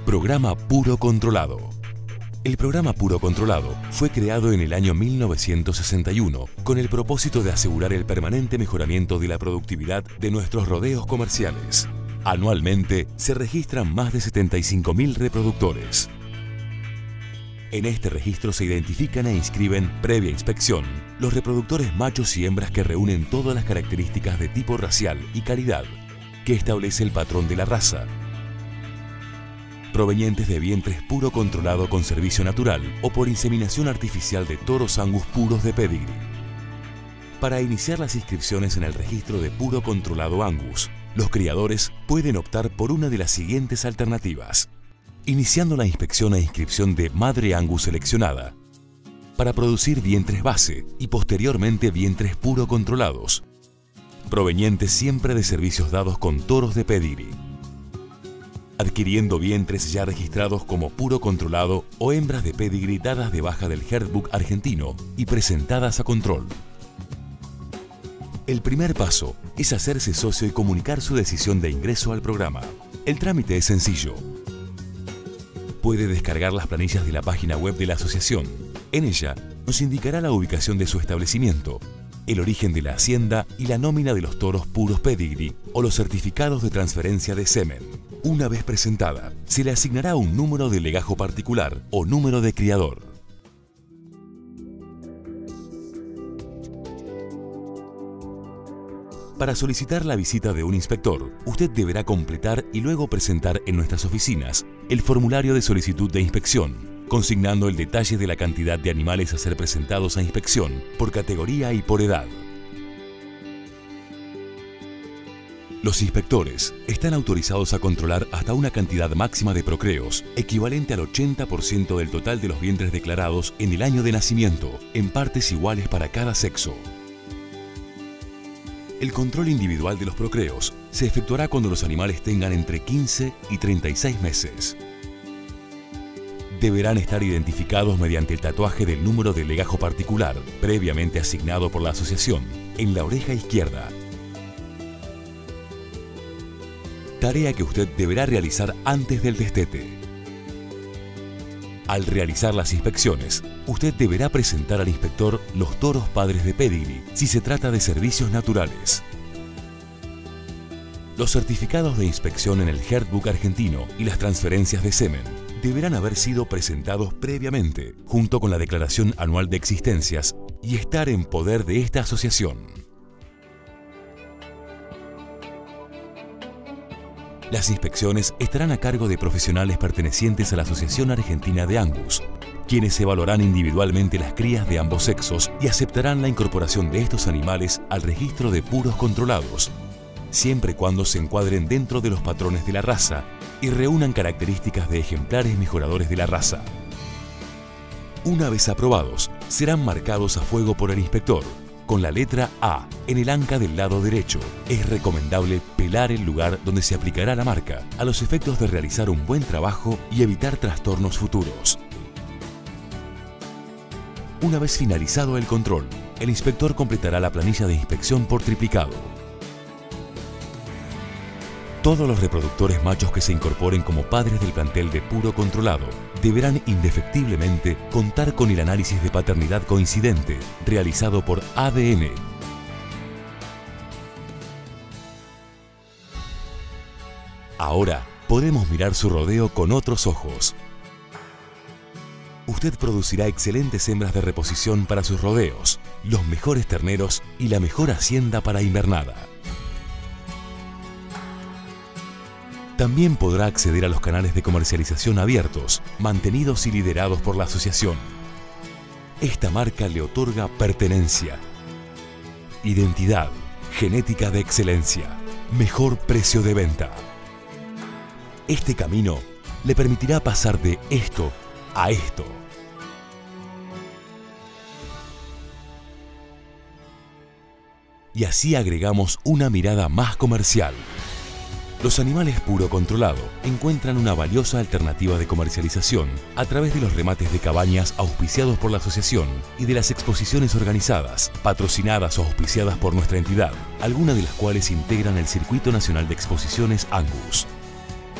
Programa Puro Controlado. El programa Puro Controlado fue creado en el año 1961 con el propósito de asegurar el permanente mejoramiento de la productividad de nuestros rodeos comerciales. Anualmente se registran más de 75.000 reproductores. En este registro se identifican e inscriben, previa inspección, los reproductores machos y hembras que reúnen todas las características de tipo racial y calidad que establece el patrón de la raza, provenientes de vientres puro controlado con servicio natural o por inseminación artificial de toros Angus puros de pedigree. Para iniciar las inscripciones en el registro de puro controlado Angus, los criadores pueden optar por una de las siguientes alternativas: iniciando la inspección e inscripción de madre Angus seleccionada, para producir vientres base y posteriormente vientres puro controlados, provenientes siempre de servicios dados con toros de pedigree, adquiriendo vientres ya registrados como puro controlado o hembras de pedigree dadas de baja del Herdbook argentino y presentadas a control. El primer paso es hacerse socio y comunicar su decisión de ingreso al programa. El trámite es sencillo. Puede descargar las planillas de la página web de la asociación. En ella nos indicará la ubicación de su establecimiento, el origen de la hacienda y la nómina de los toros puros pedigree o los certificados de transferencia de semen. Una vez presentada, se le asignará un número de legajo particular o número de criador. Para solicitar la visita de un inspector, usted deberá completar y luego presentar en nuestras oficinas el formulario de solicitud de inspección, consignando el detalle de la cantidad de animales a ser presentados a inspección por categoría y por edad. Los inspectores están autorizados a controlar hasta una cantidad máxima de procreos, equivalente al 80% del total de los vientres declarados en el año de nacimiento, en partes iguales para cada sexo. El control individual de los procreos se efectuará cuando los animales tengan entre 15 y 36 meses. Deberán estar identificados mediante el tatuaje del número de legajo particular, previamente asignado por la asociación, en la oreja izquierda. Tarea que usted deberá realizar antes del destete. Al realizar las inspecciones, usted deberá presentar al inspector los toros padres de pedigree si se trata de servicios naturales. Los certificados de inspección en el Herdbook argentino y las transferencias de semen deberán haber sido presentados previamente, junto con la declaración anual de existencias, y estar en poder de esta asociación. Las inspecciones estarán a cargo de profesionales pertenecientes a la Asociación Argentina de Angus, quienes evaluarán individualmente las crías de ambos sexos y aceptarán la incorporación de estos animales al registro de puros controlados, siempre y cuando se encuadren dentro de los patrones de la raza y reúnan características de ejemplares mejoradores de la raza. Una vez aprobados, serán marcados a fuego por el inspector, con la letra A en el anca del lado derecho. Es recomendable pelar el lugar donde se aplicará la marca, a los efectos de realizar un buen trabajo y evitar trastornos futuros. Una vez finalizado el control, el inspector completará la planilla de inspección por triplicado. Todos los reproductores machos que se incorporen como padres del plantel de puro controlado deberán indefectiblemente contar con el análisis de paternidad coincidente realizado por ADN. Ahora podemos mirar su rodeo con otros ojos. Usted producirá excelentes hembras de reposición para sus rodeos, los mejores terneros y la mejor hacienda para invernada. También podrá acceder a los canales de comercialización abiertos, mantenidos y liderados por la asociación. Esta marca le otorga pertenencia, identidad, genética de excelencia, mejor precio de venta. Este camino le permitirá pasar de esto a esto. Y así agregamos una mirada más comercial. Los animales puro controlado encuentran una valiosa alternativa de comercialización a través de los remates de cabañas auspiciados por la asociación y de las exposiciones organizadas, patrocinadas o auspiciadas por nuestra entidad, algunas de las cuales integran el Circuito Nacional de Exposiciones Angus.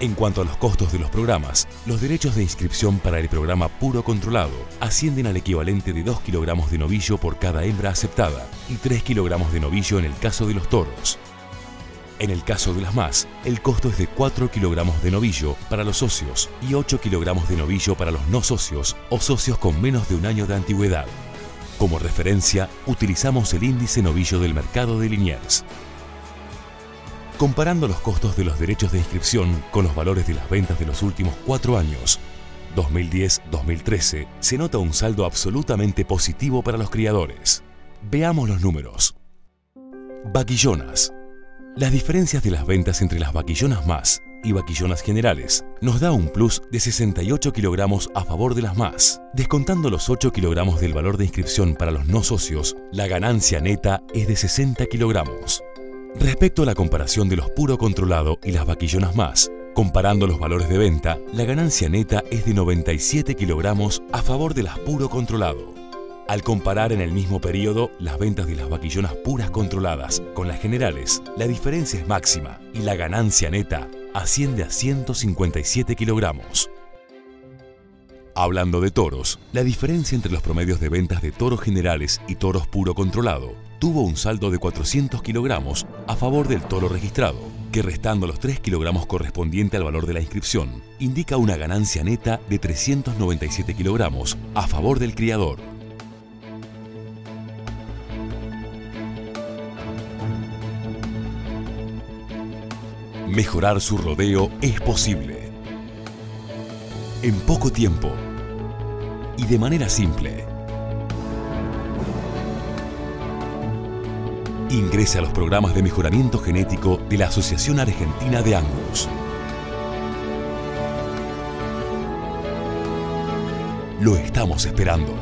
En cuanto a los costos de los programas, los derechos de inscripción para el programa puro controlado ascienden al equivalente de 2 kilogramos de novillo por cada hembra aceptada y 3 kilogramos de novillo en el caso de los toros. En el caso de las más, el costo es de 4 kilogramos de novillo para los socios y 8 kilogramos de novillo para los no socios o socios con menos de un año de antigüedad. Como referencia, utilizamos el índice novillo del mercado de Liniers. Comparando los costos de los derechos de inscripción con los valores de las ventas de los últimos 4 años, 2010-2013, se nota un saldo absolutamente positivo para los criadores. Veamos los números. Vaquillonas. Las diferencias de las ventas entre las vaquillonas más y vaquillonas generales nos da un plus de 68 kilogramos a favor de las más. Descontando los 8 kilogramos del valor de inscripción para los no socios, la ganancia neta es de 60 kilogramos. Respecto a la comparación de los puro controlado y las vaquillonas más, comparando los valores de venta, la ganancia neta es de 97 kilogramos a favor de las puro controlado. Al comparar en el mismo periodo las ventas de las vaquillonas puras controladas con las generales, la diferencia es máxima y la ganancia neta asciende a 157 kilogramos. Hablando de toros, la diferencia entre los promedios de ventas de toros generales y toros puro controlado tuvo un saldo de 400 kilogramos a favor del toro registrado, que restando los 3 kilogramos correspondiente al valor de la inscripción, indica una ganancia neta de 397 kilogramos a favor del criador. Mejorar su rodeo es posible. En poco tiempo y de manera simple. Ingrese a los programas de mejoramiento genético de la Asociación Argentina de Angus. Lo estamos esperando.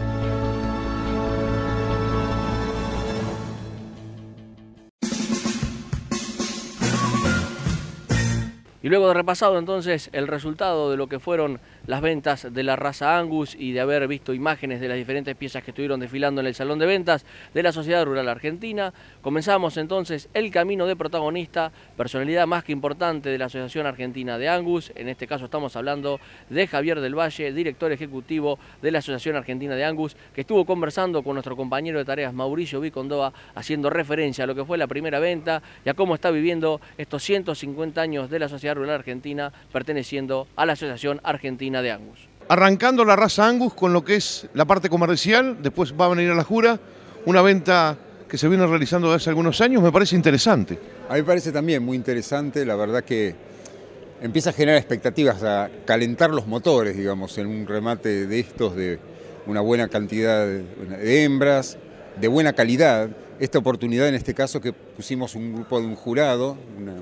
Y luego de repasado entonces el resultado de lo que fueron las ventas de la raza Angus y de haber visto imágenes de las diferentes piezas que estuvieron desfilando en el Salón de Ventas de la Sociedad Rural Argentina, comenzamos entonces el camino de protagonista, personalidad más que importante de la Asociación Argentina de Angus. En este caso estamos hablando de Javier del Valle, director ejecutivo de la Asociación Argentina de Angus, que estuvo conversando con nuestro compañero de tareas Mauricio Vicondoa, haciendo referencia a lo que fue la primera venta y a cómo está viviendo estos 150 años de la Sociedad Rural Argentina perteneciendo a la Asociación Argentina de Angus. Arrancando la raza Angus con lo que es la parte comercial, después va a venir a la jura, una venta que se viene realizando desde hace algunos años, me parece interesante. A mí me parece también muy interesante, la verdad que empieza a generar expectativas, a calentar los motores, digamos, en un remate de estos, de una buena cantidad de hembras, de buena calidad. Esta oportunidad en este caso que pusimos un grupo de un jurado,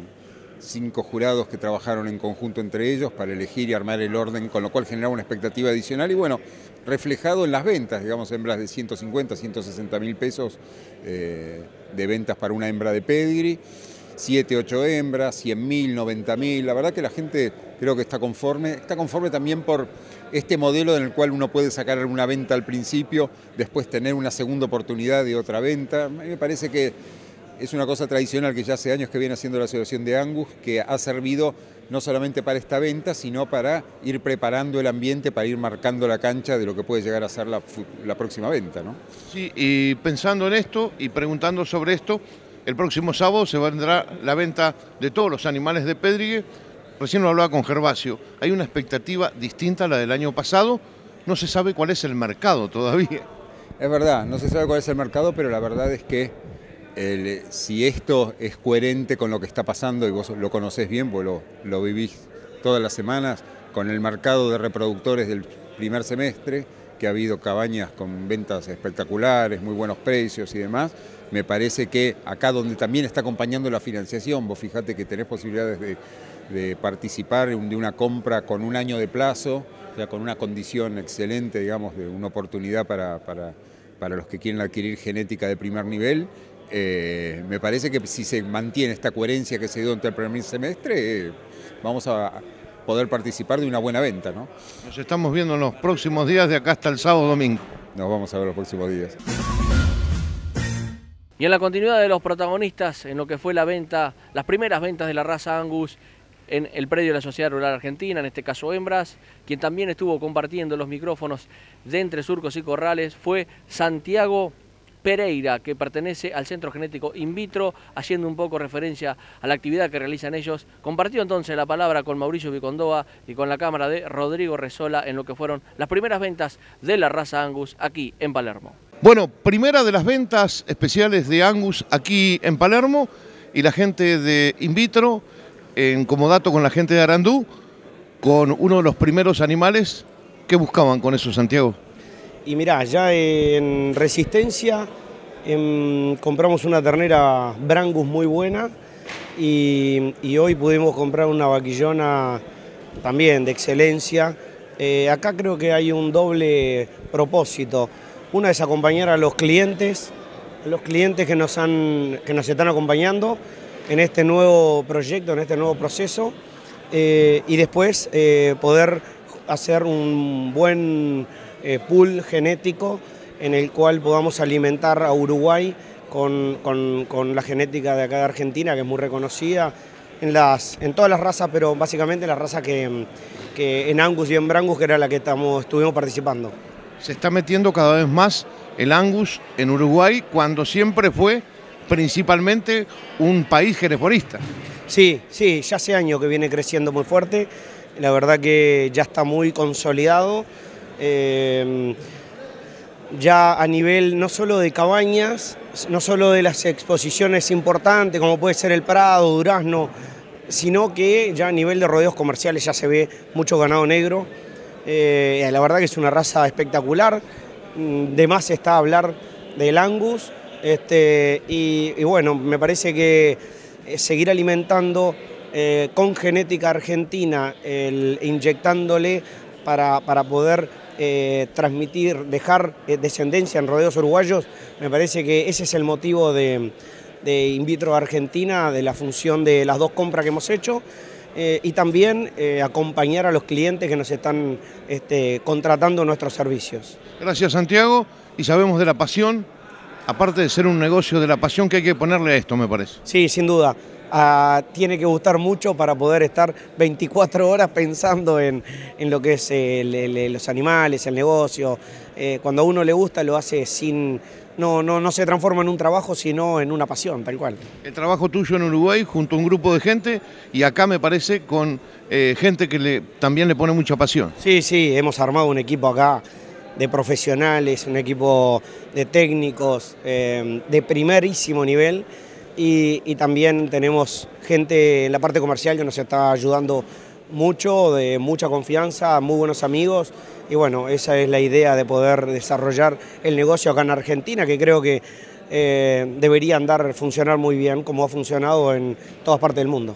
5 jurados que trabajaron en conjunto entre ellos para elegir y armar el orden, con lo cual generaba una expectativa adicional y bueno, reflejado en las ventas, digamos, hembras de 150, 160 mil pesos de ventas para una hembra de pedigree, 7, 8 hembras, 100 mil, 90 mil, la verdad que la gente creo que está conforme también por este modelo en el cual uno puede sacar alguna venta al principio, después tener una segunda oportunidad de otra venta. A mí me parece que es una cosa tradicional que ya hace años que viene haciendo la Asociación de Angus, que ha servido no solamente para esta venta, sino para ir preparando el ambiente, para ir marcando la cancha de lo que puede llegar a ser la próxima venta, ¿no? Sí, y pensando en esto y preguntando sobre esto, el próximo sábado se vendrá la venta de todos los animales de pedigree. Recién lo hablaba con Gervasio, hay una expectativa distinta a la del año pasado, no se sabe cuál es el mercado todavía. Es verdad, no se sabe cuál es el mercado, pero la verdad es que si esto es coherente con lo que está pasando, y vos lo conocés bien, porque lo vivís todas las semanas, con el mercado de reproductores del primer semestre, que ha habido cabañas con ventas espectaculares, muy buenos precios y demás, me parece que acá donde también está acompañando la financiación, vos fijate que tenés posibilidades de participar de una compra con un año de plazo, o sea, con una condición excelente, digamos, de una oportunidad para los que quieren adquirir genética de primer nivel. Me parece que si se mantiene esta coherencia que se dio entre el primer semestre, vamos a poder participar de una buena venta, ¿no? Nos estamos viendo en los próximos días, de acá hasta el sábado domingo. Nos vamos a ver los próximos días. Y en la continuidad de los protagonistas en lo que fue la venta, las primeras ventas de la raza Angus, en el predio de la Sociedad Rural Argentina, en este caso hembras. Quien también estuvo compartiendo los micrófonos de Entre Surcos y Corrales fue Santiago Pereira, que pertenece al Centro Genético In Vitro, haciendo un poco referencia a la actividad que realizan ellos. Compartió entonces la palabra con Mauricio Vicondoa y con la cámara de Rodrigo Resola en lo que fueron las primeras ventas de la raza Angus aquí en Palermo. Bueno, primera de las ventas especiales de Angus aquí en Palermo, y la gente de In Vitro, en comodato con la gente de Arandú, con uno de los primeros animales que buscaban con eso, Santiago. Y mirá, ya en Resistencia compramos una ternera Brangus muy buena y hoy pudimos comprar una vaquillona también de excelencia. Acá creo que hay un doble propósito. Una es acompañar a los clientes que nos están acompañando en este nuevo proyecto, en este nuevo proceso, y después poder hacer un buen pool genético en el cual podamos alimentar a Uruguay con la genética de acá de Argentina, que es muy reconocida en todas las razas, pero básicamente la raza que en Angus y en Brangus, que era la que estuvimos participando. Se está metiendo cada vez más el Angus en Uruguay, cuando siempre fue principalmente un país jereforista. Sí, ya hace años que viene creciendo muy fuerte, la verdad que ya está muy consolidado. Ya a nivel no solo de cabañas, no solo de las exposiciones importantes como puede ser el Prado, Durazno, sino que ya a nivel de rodeos comerciales ya se ve mucho ganado negro. La verdad que es una raza espectacular, de más está hablar del Angus, y bueno, me parece que seguir alimentando con genética argentina, inyectándole para poder transmitir, dejar descendencia en rodeos uruguayos, me parece que ese es el motivo de In Vitro Argentina, de la función de las 2 compras que hemos hecho, y también acompañar a los clientes que nos están contratando nuestros servicios. Gracias, Santiago, y sabemos de la pasión, aparte de ser un negocio, de la pasión que hay que ponerle a esto, me parece. Sí, sin duda. Tiene que gustar mucho para poder estar 24 horas pensando en lo que es los animales, el negocio. Cuando a uno le gusta lo hace sin... No se transforma en un trabajo, sino en una pasión, tal cual. El trabajo tuyo en Uruguay junto a un grupo de gente, y acá me parece con gente que también le pone mucha pasión. Sí, hemos armado un equipo acá de profesionales, un equipo de técnicos de primerísimo nivel. Y también tenemos gente en la parte comercial que nos está ayudando mucho, de mucha confianza, muy buenos amigos, y bueno, esa es la idea de poder desarrollar el negocio acá en Argentina, que creo que debería funcionar muy bien, como ha funcionado en todas partes del mundo.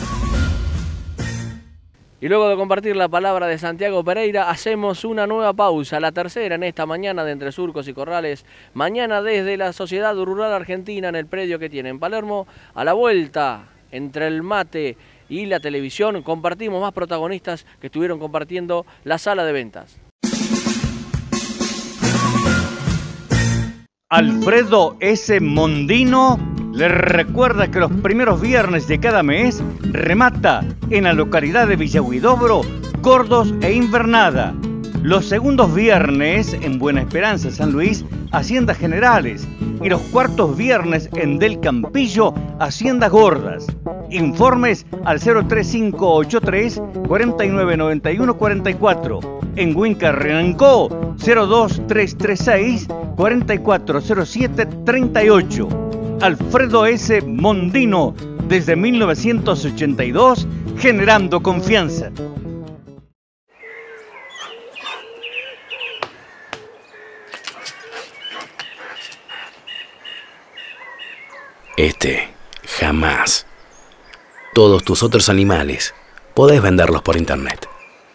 Y luego de compartir la palabra de Santiago Pereira, hacemos una nueva pausa, la tercera en esta mañana de Entre Surcos y Corrales. Mañana desde la Sociedad Rural Argentina, en el predio que tiene en Palermo. A la vuelta, entre el mate y la televisión, compartimos más protagonistas que estuvieron compartiendo la sala de ventas. Alfredo S. Mondino le recuerda que los primeros viernes de cada mes remata en la localidad de Villa Huidobro, Gordos e Invernada. Los segundos viernes en Buena Esperanza, San Luis, Haciendas Generales. Y los cuartos viernes en Del Campillo, Haciendas Gordas. Informes al 03583 4991 44. En Huinca Renancó, 02336 4407 38. Alfredo S. Mondino, desde 1982, generando confianza. Jamás. Todos tus otros animales podés venderlos por internet.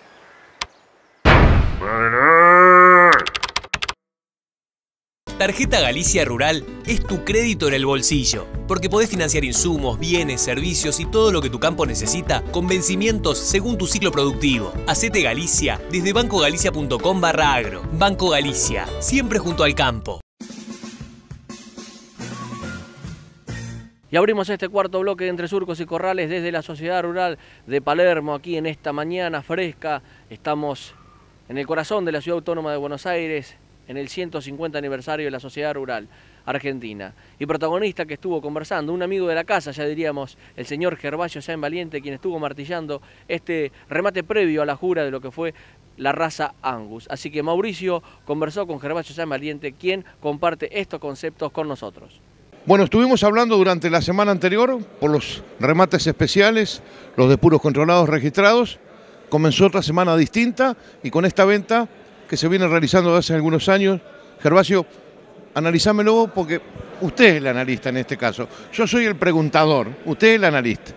Tarjeta Galicia Rural es tu crédito en el bolsillo, porque podés financiar insumos, bienes, servicios y todo lo que tu campo necesita con vencimientos según tu ciclo productivo. Hacete Galicia desde bancogalicia.com/agro. Banco Galicia, siempre junto al campo. Y abrimos este cuarto bloque de Entre Surcos y Corrales desde la Sociedad Rural de Palermo, aquí en esta mañana fresca. Estamos en el corazón de la Ciudad Autónoma de Buenos Aires, en el 150 aniversario de la Sociedad Rural Argentina. Y protagonista que estuvo conversando, un amigo de la casa, ya diríamos, el señor Gervasio Sáenz Valiente, quien estuvo martillando este remate previo a la jura de lo que fue la raza Angus. Así que Mauricio conversó con Gervasio Sáenz Valiente, quien comparte estos conceptos con nosotros. Bueno, estuvimos hablando durante la semana anterior por los remates especiales, los de puros controlados registrados. Comenzó otra semana distinta y con esta venta que se viene realizando desde hace algunos años. Gervasio, analizámelo porque usted es el analista en este caso. Yo soy el preguntador, usted es el analista.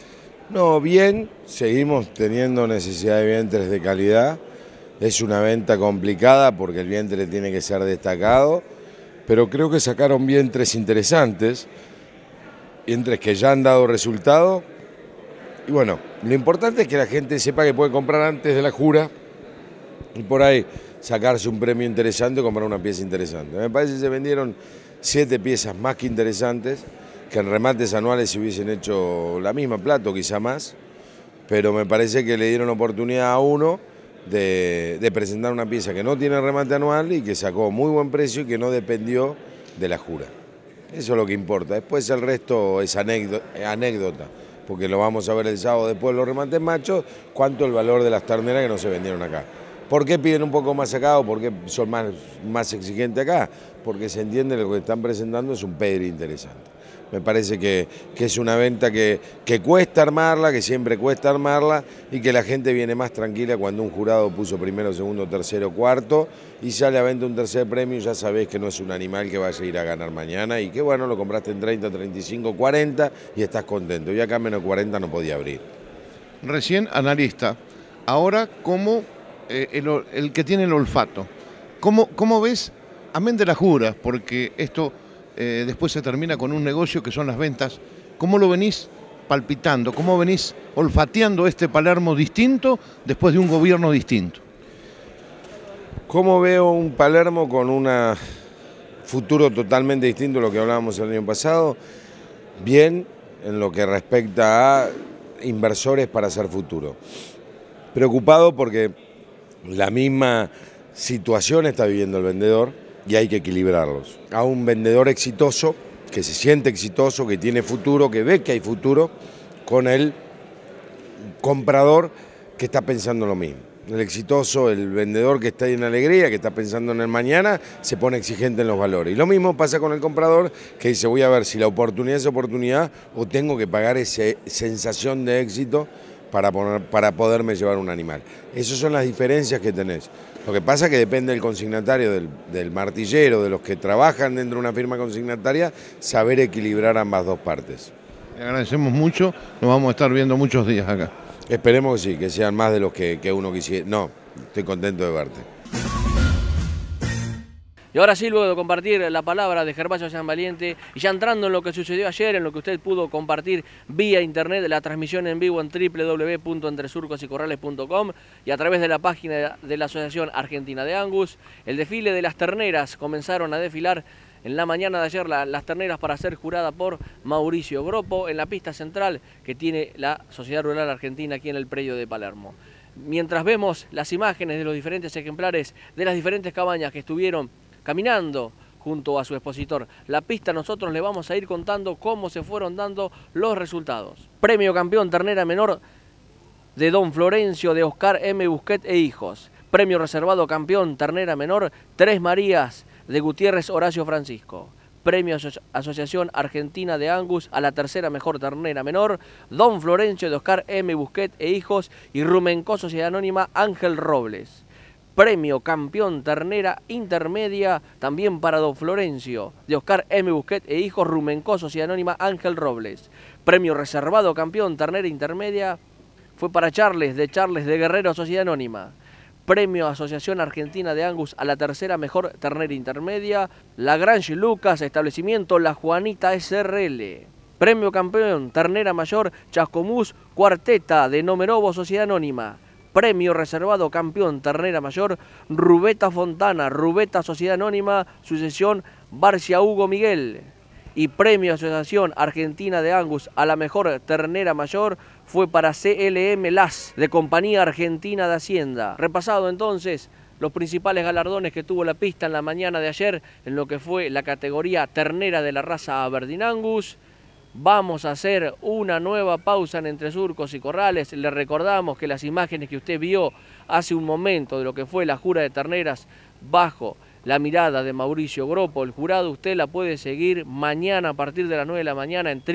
No, bien, seguimos teniendo necesidad de vientres de calidad. Es una venta complicada porque el vientre tiene que ser destacado, pero creo que sacaron vientres interesantes, vientres que ya han dado resultado. Y bueno, lo importante es que la gente sepa que puede comprar antes de la jura y por ahí sacarse un premio interesante o comprar una pieza interesante. Me parece que se vendieron 7 piezas más que interesantes, que en remates anuales se hubiesen hecho la misma plata o quizá más, pero me parece que le dieron oportunidad a uno de presentar una pieza que no tiene remate anual y que sacó muy buen precio y que no dependió de la jura. Eso es lo que importa. Después el resto es anécdota, porque lo vamos a ver el sábado después de los remates machos, cuánto el valor de las terneras que no se vendieron acá. ¿Por qué piden un poco más acá o por qué son más exigentes acá? Porque se entiende que lo que están presentando es un pedri interesante. Me parece que es una venta que cuesta armarla, que siempre cuesta armarla y que la gente viene más tranquila cuando un jurado puso primero, segundo, tercero, cuarto y sale a venta un tercer premio, ya sabés que no es un animal que vaya a ir a ganar mañana y que bueno, lo compraste en 30, 35, 40 y estás contento. Y acá menos 40 no podía abrir. Recién analista, ahora como el que tiene el olfato. ¿Cómo ves, amén de la jura, porque esto después se termina con un negocio que son las ventas, cómo lo venís palpitando, cómo venís olfateando este Palermo distinto después de un gobierno distinto? ¿Cómo veo un Palermo con un futuro totalmente distinto a lo que hablábamos el año pasado? Bien, en lo que respecta a inversores para hacer futuro. Preocupado porque la misma situación está viviendo el vendedor y hay que equilibrarlos. A un vendedor exitoso, que se siente exitoso, que tiene futuro, que ve que hay futuro, con el comprador que está pensando lo mismo. El exitoso, el vendedor que está en alegría, que está pensando en el mañana, se pone exigente en los valores. Y lo mismo pasa con el comprador que dice, voy a ver si la oportunidad es oportunidad o tengo que pagar esa sensación de éxito para poderme llevar un animal. Esas son las diferencias que tenés. Lo que pasa es que depende del consignatario, del martillero, de los que trabajan dentro de una firma consignataria, saber equilibrar ambas dos partes. Le agradecemos mucho, nos vamos a estar viendo muchos días acá. Esperemos que sí, que sean más de los que uno quisiera. No, estoy contento de verte. Y ahora sí, luego de compartir la palabra de Gervasio Sáenz Valiente, y ya entrando en lo que sucedió ayer, en lo que usted pudo compartir vía internet, la transmisión en vivo en www.entresurcosycorrales.com y a través de la página de la Asociación Argentina de Angus, el desfile de las terneras. Comenzaron a desfilar en la mañana de ayer las terneras para ser jurada por Mauricio Gropo en la pista central que tiene la Sociedad Rural Argentina aquí en el predio de Palermo. Mientras vemos las imágenes de los diferentes ejemplares de las diferentes cabañas que estuvieron caminando junto a su expositor la pista, nosotros le vamos a ir contando cómo se fueron dando los resultados. Premio campeón ternera menor de Don Florencio de Oscar M. Busquet e hijos. Premio reservado campeón ternera menor Tres Marías de Gutiérrez Horacio Francisco. Premio Asociación Argentina de Angus a la tercera mejor ternera menor Don Florencio de Oscar M. Busquet e hijos y Rumencó Sociedad Anónima Ángel Robles. Premio campeón ternera intermedia también para Don Florencio de Oscar M. Busquet e hijos, Rumencó Sociedad Anónima Ángel Robles. Premio reservado campeón ternera intermedia fue para Charles de Guerrero Sociedad Anónima. Premio Asociación Argentina de Angus a la tercera mejor ternera intermedia Lagrange Lucas, establecimiento La Juanita SRL. Premio campeón ternera mayor Chascomús Cuarteta de Nomerovo Sociedad Anónima. Premio reservado campeón ternera mayor Rubeta Fontana, Rubeta Sociedad Anónima, sucesión Barcia Hugo Miguel. Y premio Asociación Argentina de Angus a la mejor ternera mayor fue para CLM Las, de Compañía Argentina de Hacienda. Repasado entonces los principales galardones que tuvo la pista en la mañana de ayer en lo que fue la categoría ternera de la raza Aberdeen Angus. Vamos a hacer una nueva pausa en Entre Surcos y Corrales. Le recordamos que las imágenes que usted vio hace un momento de lo que fue la jura de terneras bajo la mirada de Mauricio Gropo, el jurado, usted la puede seguir mañana a partir de las 9 de la mañana en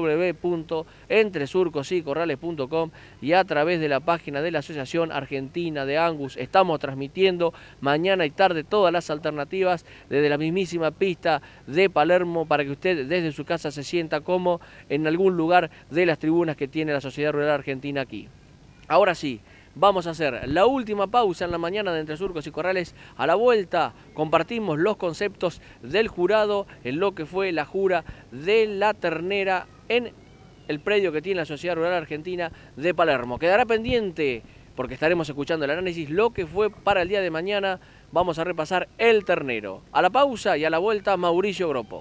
www.entresurcosycorrales.com y a través de la página de la Asociación Argentina de Angus. Estamos transmitiendo mañana y tarde todas las alternativas desde la mismísima pista de Palermo para que usted desde su casa se sienta como en algún lugar de las tribunas que tiene la Sociedad Rural Argentina aquí. Ahora sí, vamos a hacer la última pausa en la mañana de Entre Surcos y Corrales. A la vuelta compartimos los conceptos del jurado en lo que fue la jura de la ternera en el predio que tiene la Sociedad Rural Argentina de Palermo. Quedará pendiente, porque estaremos escuchando el análisis, lo que fue para el día de mañana. Vamos a repasar el ternero. A la pausa y a la vuelta, Mauricio Gropo.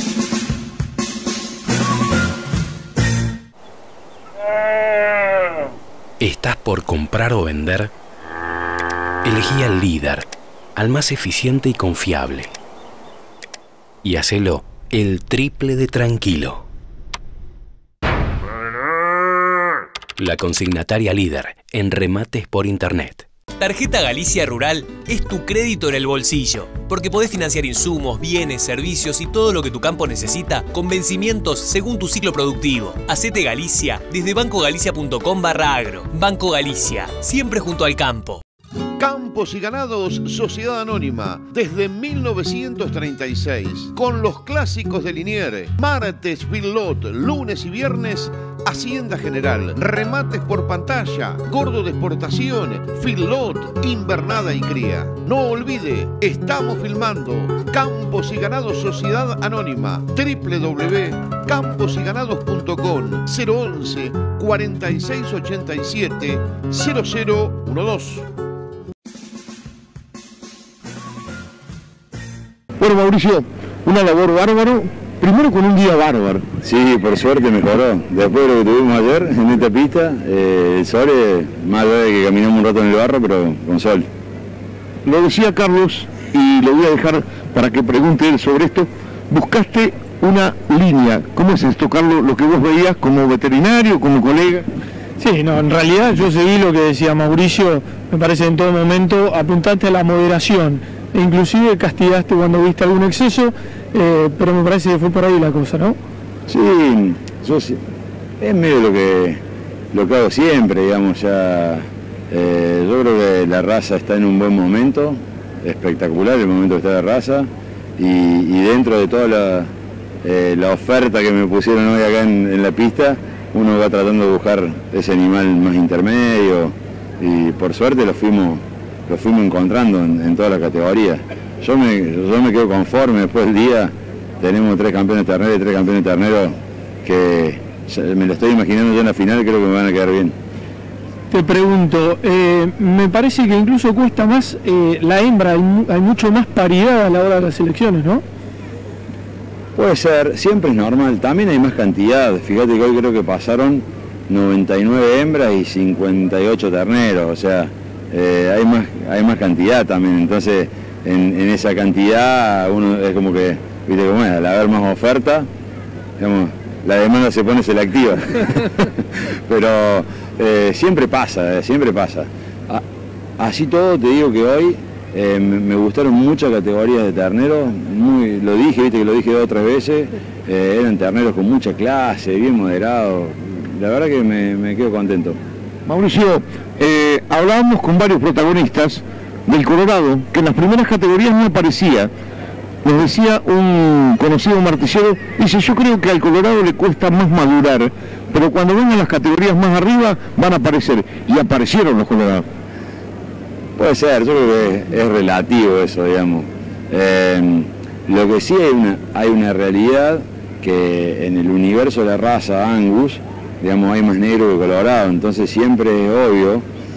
¿Estás por comprar o vender? Elegí al líder, al más eficiente y confiable. Y hacelo el triple de tranquilo. La consignataria líder en remates por internet. Tarjeta Galicia Rural es tu crédito en el bolsillo, porque podés financiar insumos, bienes, servicios y todo lo que tu campo necesita con vencimientos según tu ciclo productivo. Hacete Galicia desde bancogalicia.com/agro. Banco Galicia, siempre junto al campo. Campos y Ganados Sociedad Anónima, desde 1936, con los clásicos de Liniers, martes feedlot, lunes y viernes Hacienda General, remates por pantalla, gordo de exportación, feedlot, invernada y cría. No olvide, estamos filmando Campos y Ganados Sociedad Anónima, www.camposyganados.com, 011 4687 0012. Bueno, Mauricio, una labor bárbaro, primero con un día bárbaro. Sí, por suerte mejoró. Después de lo que tuvimos ayer en esta pista, el sol es más allá de que caminamos un rato en el barro, pero con sol. Lo decía Carlos, y lo voy a dejar para que pregunte él sobre esto. Buscaste una línea. ¿Cómo es esto, Carlos? Lo que vos veías como veterinario, como colega. Sí, no, en realidad yo seguí lo que decía Mauricio, me parece en todo momento apuntaste a la moderación. E inclusive castigaste cuando viste algún exceso, pero me parece que fue por ahí la cosa, ¿no? Sí, yo sí, es medio lo que hago siempre, digamos, ya. Yo creo que la raza está en un buen momento, espectacular el momento que está de raza, y dentro de toda la oferta que me pusieron hoy acá en la pista, uno va tratando de buscar ese animal más intermedio, y por suerte lo fuimos encontrando en toda la categoría. Yo me quedo conforme, después del día tenemos 3 campeones terneros y 3 campeones terneros que me lo estoy imaginando ya en la final, creo que me van a quedar bien. Te pregunto, me parece que incluso cuesta más la hembra, hay mucho más paridad a la hora de las selecciones, ¿no? Puede ser, siempre es normal, también hay más cantidad, fíjate que hoy creo que pasaron 99 hembras y 58 terneros, o sea, hay más cantidad también, entonces en esa cantidad uno es como que, viste cómo es, al haber más oferta, digamos, la demanda se pone selectiva, pero siempre pasa, siempre pasa. Así todo te digo que hoy me gustaron muchas categorías de terneros, lo dije, viste que lo dije 2 o 3 veces, eran terneros con mucha clase, bien moderados, la verdad que me quedo contento. Mauricio, hablábamos con varios protagonistas del Colorado, que en las primeras categorías no aparecía. Nos decía un conocido martillero, dice, yo creo que al Colorado le cuesta más madurar, pero cuando vengan las categorías más arriba van a aparecer, y aparecieron los Colorados. Puede ser, yo creo que es relativo eso, digamos. Lo que sí hay una realidad que en el universo de la raza Angus, digamos, hay más negro que colorado, entonces siempre es obvio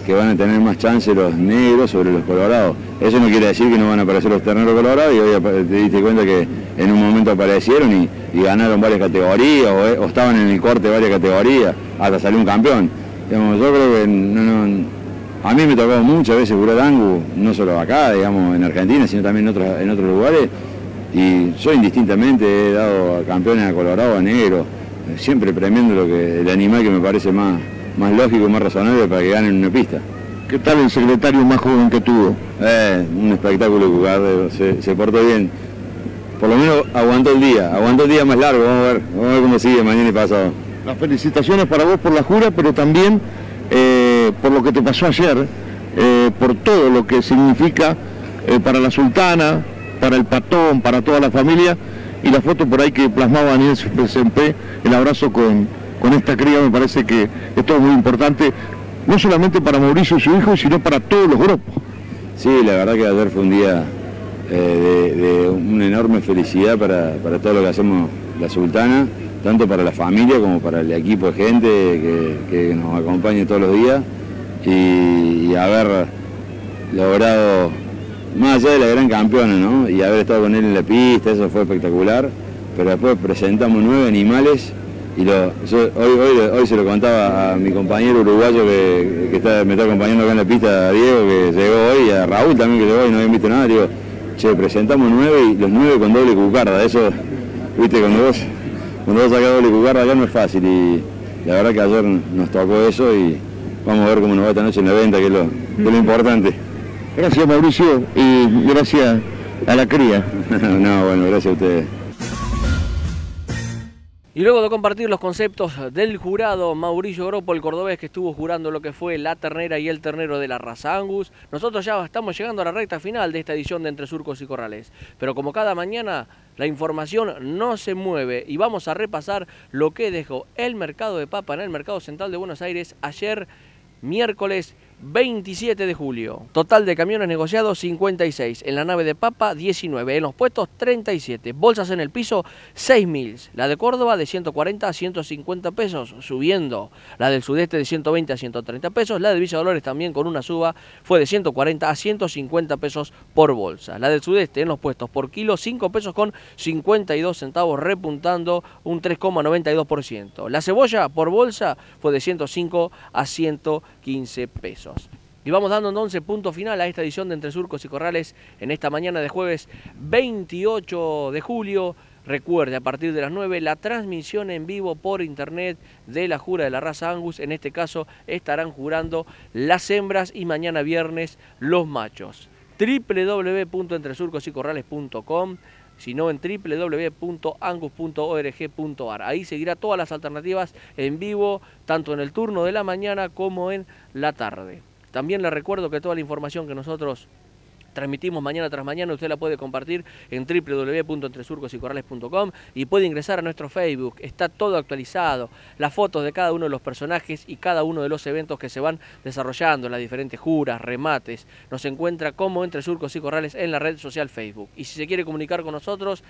que van a tener más chance los negros sobre los colorados. Eso no quiere decir que no van a aparecer los terneros colorados, y hoy te diste cuenta que en un momento aparecieron y ganaron varias categorías, o estaban en el corte de varias categorías, hasta salió un campeón. Digamos, yo creo que a mí me tocó muchas veces jurar Angus, no solo acá, digamos, en Argentina, sino también en otros lugares, y yo indistintamente he dado a campeones a colorado, a negro, siempre premiando el animal que me parece más lógico, más razonable para que ganen una pista. ¿Qué tal el secretario más joven que tuvo? Un espectáculo de jugar, se portó bien. Por lo menos aguantó el día más largo, vamos a ver cómo sigue mañana y pasado. Las felicitaciones para vos por la jura, pero también por lo que te pasó ayer, por todo lo que significa para la sultana, para el patón, para toda la familia, y la foto por ahí que plasmaba Daniel Sempé, el abrazo con esta cría, me parece que esto es muy importante, no solamente para Mauricio y su hijo, sino para todos los grupos. Sí, la verdad que ayer fue un día de una enorme felicidad para todo lo que hacemos la sultana, tanto para la familia como para el equipo de gente que nos acompaña todos los días, y haber logrado, más allá de la gran campeona, ¿no?, y haber estado con él en la pista, eso fue espectacular. Pero después presentamos 9 animales, y hoy se lo contaba a mi compañero uruguayo que me está acompañando acá en la pista, a Diego, que llegó hoy, a Raúl también, que llegó hoy y no habían visto nada. Digo, che, presentamos 9 y los 9 con doble cucarda. Eso, viste, cuando vos sacás doble cucarda acá no es fácil, y la verdad que ayer nos tocó eso, y vamos a ver cómo nos va esta noche en la venta, que es lo importante. Gracias, Mauricio, y gracias a la cría. No, bueno, gracias a ustedes. Y luego de compartir los conceptos del jurado Mauricio Gropo, el cordobés que estuvo jurando lo que fue la ternera y el ternero de la raza Angus, nosotros ya estamos llegando a la recta final de esta edición de Entre Surcos y Corrales. Pero como cada mañana, la información no se mueve y vamos a repasar lo que dejó el mercado de papa en el Mercado Central de Buenos Aires ayer, miércoles 27 de julio. Total de camiones negociados 56, en la nave de papa 19, en los puestos 37, bolsas en el piso 6.000, la de Córdoba de 140 a 150 pesos, subiendo, la del sudeste de 120 a 130 pesos, la de Villa Dolores también con una suba fue de 140 a 150 pesos por bolsa, la del sudeste en los puestos por kilo 5 pesos con 52 centavos, repuntando un 3,92%, la cebolla por bolsa fue de 105 a 115 pesos. Y vamos dando entonces punto final a esta edición de Entre Surcos y Corrales en esta mañana de jueves 28 de julio. Recuerde, a partir de las 9, la transmisión en vivo por internet de la jura de la raza Angus. En este caso estarán jurando las hembras y mañana viernes los machos. www.entresurcosycorrales.com, sino en www.angus.org.ar. Ahí seguirá todas las alternativas en vivo, tanto en el turno de la mañana como en la tarde. También les recuerdo que toda la información que nosotros transmitimos mañana tras mañana usted la puede compartir en www.entresurcosycorrales.com y puede ingresar a nuestro Facebook, está todo actualizado, las fotos de cada uno de los personajes y cada uno de los eventos que se van desarrollando, las diferentes juras, remates, nos encuentra como Entre Surcos y Corrales en la red social Facebook. Y si se quiere comunicar con nosotros,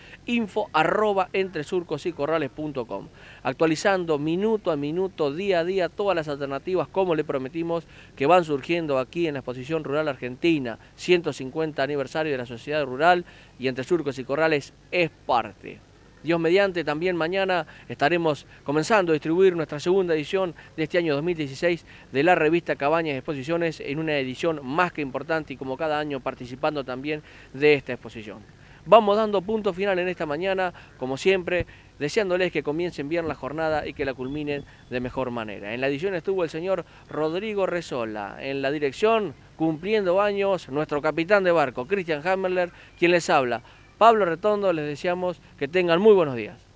info@entresurcosycorrales.com, actualizando minuto a minuto, día a día, todas las alternativas, como le prometimos, que van surgiendo aquí en la Exposición Rural Argentina, 150 aniversario de la sociedad rural, y Entre Surcos y Corrales es parte. Dios mediante, también mañana estaremos comenzando a distribuir nuestra segunda edición de este año 2016 de la revista Cabañas y Exposiciones, en una edición más que importante y como cada año participando también de esta exposición. Vamos dando punto final en esta mañana, como siempre, deseándoles que comiencen bien la jornada y que la culminen de mejor manera. En la edición estuvo el señor Rodrigo Rezola, en la dirección, cumpliendo años, nuestro capitán de barco, Cristian Hammerler, quien les habla, Pablo Retondo. Les deseamos que tengan muy buenos días.